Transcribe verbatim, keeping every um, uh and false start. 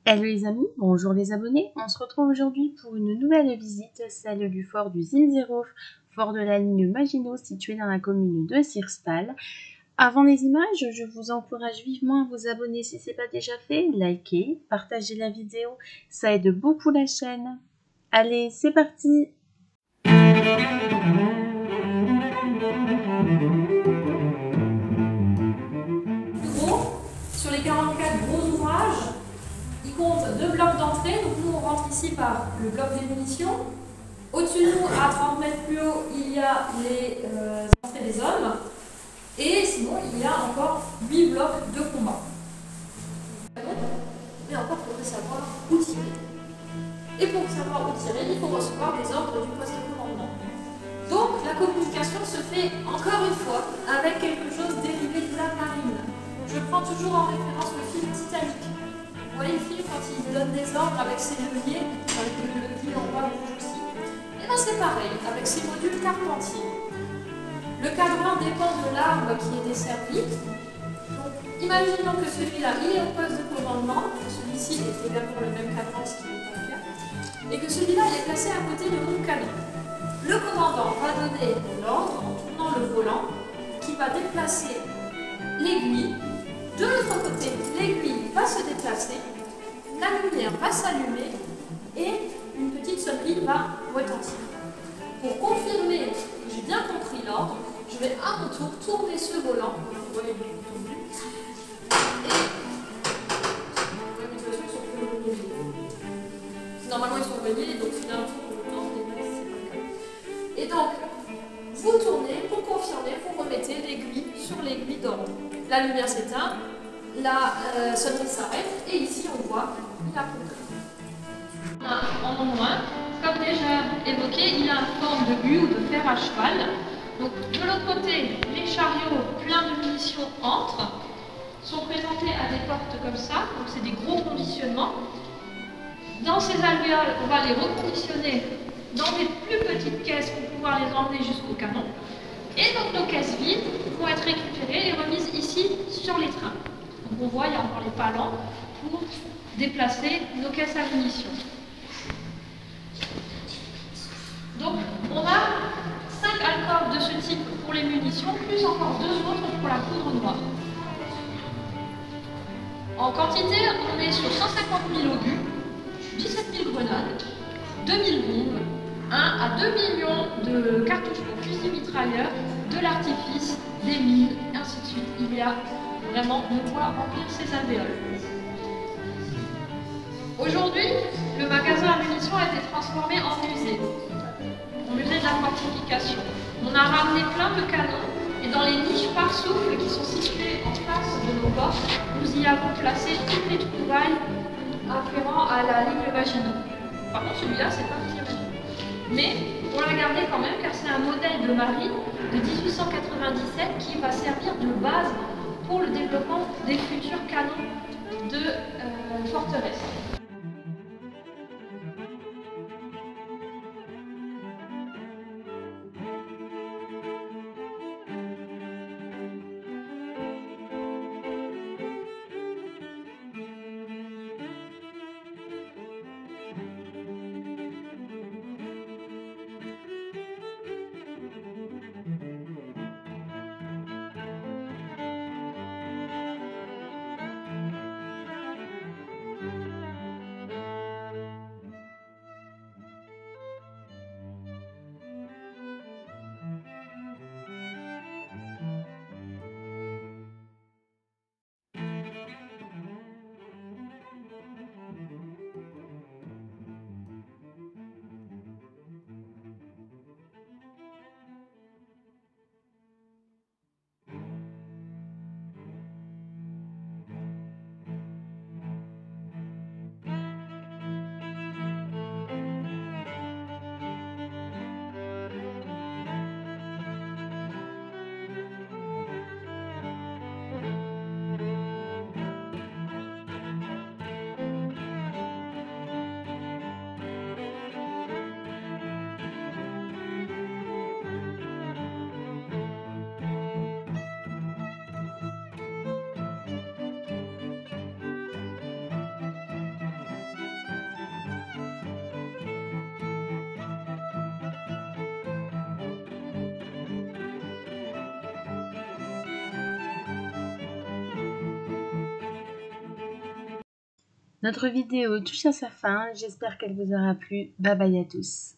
Hello les amis, bonjour les abonnés, on se retrouve aujourd'hui pour une nouvelle visite, celle du fort du Zinzerhof, fort de la ligne Maginot situé dans la commune de Sirstal. Avant les images, je vous encourage vivement à vous abonner si ce n'est pas déjà fait, likez, partagez la vidéo, ça aide beaucoup la chaîne. Allez, c'est parti! Sur les quarante-quatre gros ouvrages, il compte deux blocs d'entrée. Donc nous on rentre ici par le bloc des munitions. Au-dessus de nous, à trente mètres plus haut, il y a les euh, entrées des hommes. Et sinon, il y a encore huit blocs de combat. Mais encore, il faudrait savoir où tirer. Et pour savoir où tirer, il faut recevoir des ordres du poste de commandement. Donc la communication se fait encore une fois avec quelque chose dérivé de la marine. Je prends toujours en référence le film Titanic. Vous voyez le film quand il donne des ordres avec ses leviers, avec le levier en bas rouge aussi. Et bien c'est pareil, avec ses modules Carpentier. Le cadran dépend de l'arme qui est desservi. Donc, imaginons que celui-là, il est au poste de commandement, celui-ci est également le même cadran, ce qui n'est pas le cas, et que celui-là est placé à côté de mon canon. Le commandant va donner l'ordre en tournant le volant qui va déplacer l'aiguille. De l'autre côté, l'aiguille va se déplacer, la lumière va s'allumer et une petite sonnerie va retentir. Pour confirmer que j'ai bien compris l'ordre, je vais à mon tour tourner ce volant. Vous voyez le bouton bleu. Et normalement ils sont reliés, donc c'est un tour de temps, et donc vous tournez, pour confirmer, vous remettez l'aiguille sur l'aiguille d'ordre. La lumière s'éteint, la euh, sonnerie s'arrête, et ici on voit la pompe. En moins, comme déjà évoqué, il a une forme de U ou de fer à cheval. Donc de l'autre côté, les chariots pleins de munitions entrent, sont présentés à des portes comme ça, donc c'est des gros conditionnements. Dans ces alvéoles, on va les reconditionner dans des plus petites caisses pour pouvoir les emmener jusqu'au canon. Et donc nos caisses vides vont être récupérées et remises ici sur les trains. Donc on voit, il y a encore les palans pour déplacer nos caisses à munitions. Donc on a cinq alcôves de ce type pour les munitions, plus encore deux autres pour la poudre noire. En quantité, on est sur cent cinquante mille obus, dix-sept mille grenades, deux mille bombes, un à deux millions de cartouches pour fusil mitrailleur, de l'artifice, des mines, et ainsi de suite. Il y a vraiment de quoi remplir ces alvéoles. Aujourd'hui, le magasin à munitions a été transformé en musée, en musée de la fortification. On a ramené plein de canons et dans les niches par souffle qui sont situées en face de nos portes, nous y avons placé toutes les trouvailles afférentes à la ligne Maginot. Par contre, celui-là, c'est pas tiré. Mais on l'a gardé quand même car c'est un modèle de marine de mille huit cent quatre-vingt-dix-sept qui va servir de base pour le développement des futurs canons de euh, forteresse. Notre vidéo touche à sa fin, j'espère qu'elle vous aura plu. Bye bye à tous.